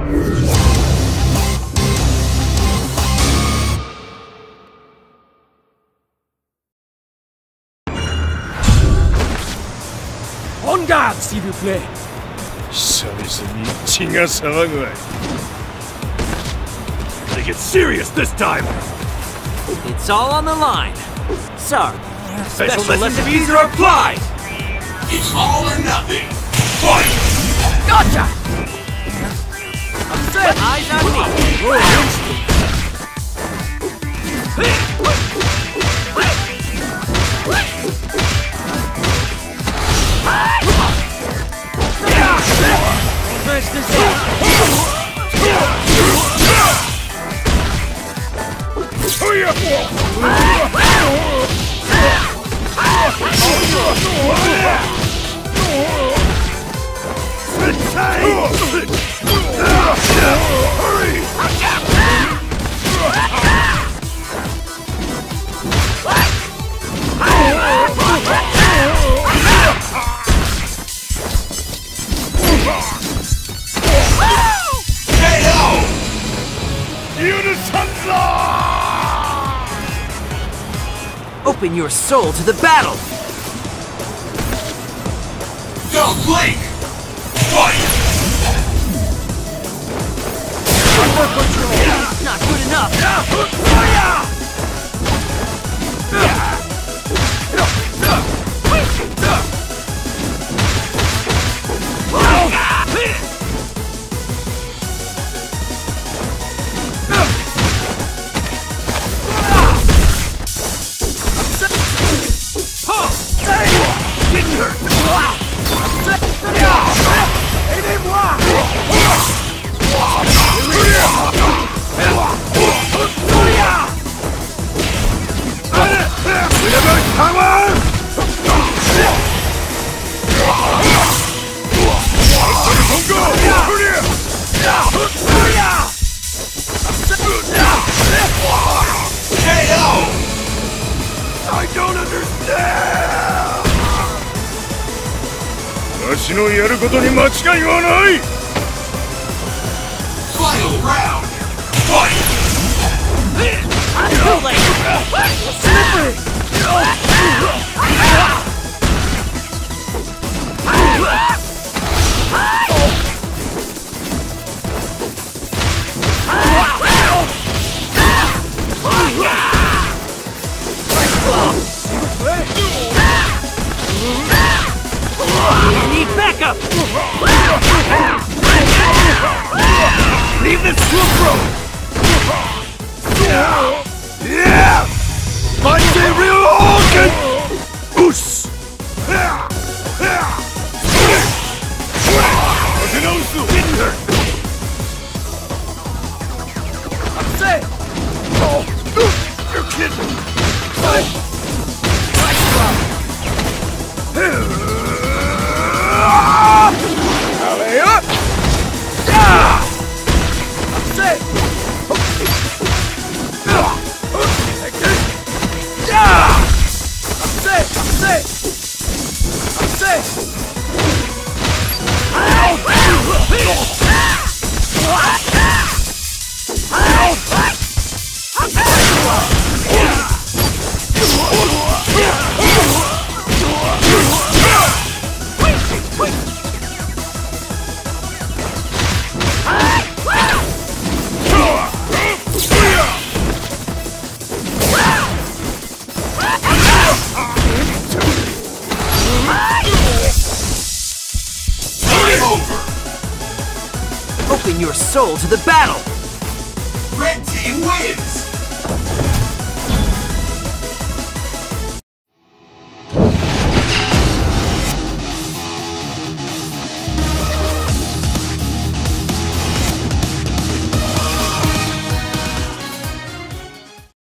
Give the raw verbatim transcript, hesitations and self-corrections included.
En garde, s'il vous plaît. They get serious this time. It's all on the line. Sorry. Special, Special recipes are applied. It's all or nothing. Fight! Gotcha! Eyes on me. Open your soul to the battle! Don't blink! Fight! Not good enough! I don't understand! わしのやることに間違いはない! Final round! Fight! Too late! Slippery! I need backup! Leave this to a pro! Yeah! Find a real organ! Oos! Didn't hurt! I'm safe! Oh! You're kidding! Alley up! Yeah! I'm safe! Yeah! I'm safe! I'm safe! I'm safe! Open your soul to the battle! Red team wins!